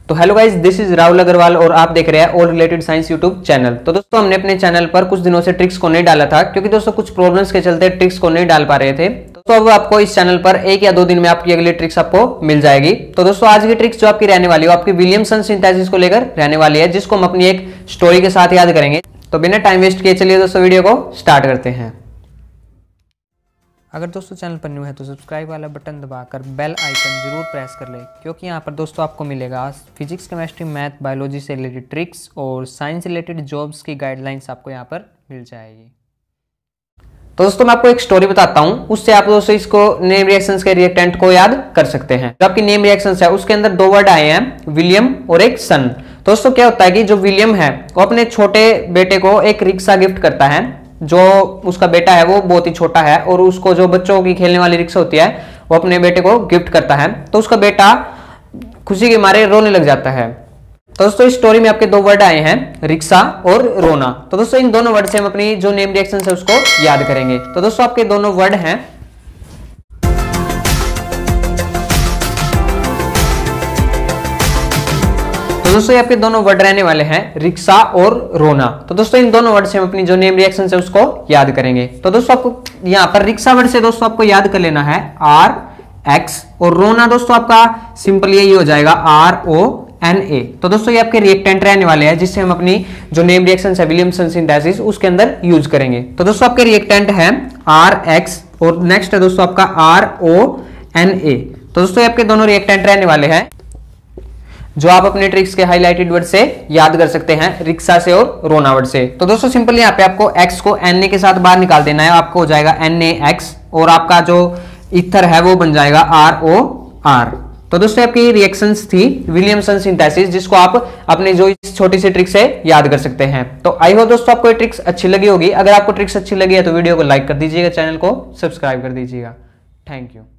तो hello guys, this is Rahul Agrawal और आप देख रहे हैं all related science YouTube channel. तो दोस्तों हमने अपने चैनल पर कुछ दिनों से ट्रिक्स को नहीं डाला था क्योंकि दोस्तों कुछ प्रॉब्लम्स के चलते ट्रिक्स को नहीं डाल पा रहे थे। तो अब आपको इस चैनल पर 1 या 2 दिन में आपकी अगली ट्रिक्स आपको मिल जाएगी। तो दोस्तों आज की ट्रिक्स जो आपकी रहने वाली है आपकी विलियमसन सिंथेसिस को लेकर रहने वाली है, जिसको हम अपनी एक स्टोरी के साथ याद करेंगे। तो बिना टाइम वेस्ट किए चलिए दोस्तों वीडियो को स्टार्ट करते हैं। अगर दोस्तों चैनल पर न्यू है तो सब्सक्राइब वाला बटन दबाकर बेल आइकन जरूर प्रेस कर ले, क्योंकि यहाँ पर दोस्तों आपको मिलेगा फिजिक्स, केमिस्ट्री, मैथ, बायोलॉजी से रिलेटेड ट्रिक्स और साइंस रिलेटेड जॉब्स की गाइडलाइंस आपको यहाँ पर मिल जाएगी। तो दोस्तों मैं आपको एक स्टोरी बताता हूँ, उससे आप दोस्तों इसको नेम रिएक्शंस के रिएक्टेंट को याद कर सकते हैं। जो आपकी नेम रिएक्शंस है उसके अंदर 2 वर्ड आए हैं, विलियम और एक सन। दोस्तों क्या होता है कि जो विलियम है वो अपने छोटे बेटे को एक रिक्शा गिफ्ट करता है। जो उसका बेटा है वो बहुत ही छोटा है और उसको जो बच्चों की खेलने वाली रिक्शा होती है वो अपने बेटे को गिफ्ट करता है। तो उसका बेटा खुशी के मारे रोने लग जाता है। तो दोस्तों इस स्टोरी में आपके 2 वर्ड आए हैं, रिक्शा और रोना। तो दोस्तों इन दोनों वर्ड से हम अपनी जो नेम रिएक्शन है उसको याद करेंगे। तो दोस्तों आपके दोनों वर्ड हैं तो दोस्तों ये आपके दोनों वर्ड रहने वाले हैं, रिक्शा और रोना। तो दोस्तों इन दोनों वर्ड से हम अपनी जो नेम रिएक्शन है उसको याद करेंगे। तो दोस्तों आपको यहाँ पर रिक्शा वर्ड से दोस्तों आपको याद कर लेना है RX, और रोना दोस्तों आपका सिंपल यही हो जाएगा RONA। तो दोस्तों ये आपके रिएक्टेंट रहने वाले हैं जिससे हम अपनी जो नेम रिएक्शन है विलियमसन सिंथेसिस उसके अंदर यूज करेंगे। तो दोस्तों आपके रिएक्टेंट है RX और नेक्स्ट है दोस्तों आपका RONA। तो दोस्तों ये आपके दोनों रिएक्टेंट रहने वाले हैं जो आप अपने ट्रिक्स के हाईलाइटेड वर्ड से याद कर सकते हैं, रिक्शा से और रोना वर्ड से। तो दोस्तों सिंपली यहाँ पे आपको x को Na के साथ बाहर निकाल देना है, आपको हो जाएगा NaX और आपका जो ईथर है वो बन जाएगा ROR। तो दोस्तों आपकी रिएक्शंस थी विलियमसन सिंथेसिस, जिसको आप अपने जो इस छोटी सी ट्रिक से याद कर सकते हैं। तो आई होप दोस्तों आपको ये ट्रिक्स अच्छी लगी होगी। अगर आपको ट्रिक्स अच्छी लगी है तो वीडियो को लाइक कर दीजिएगा, चैनल को सब्सक्राइब कर दीजिएगा। Thank you.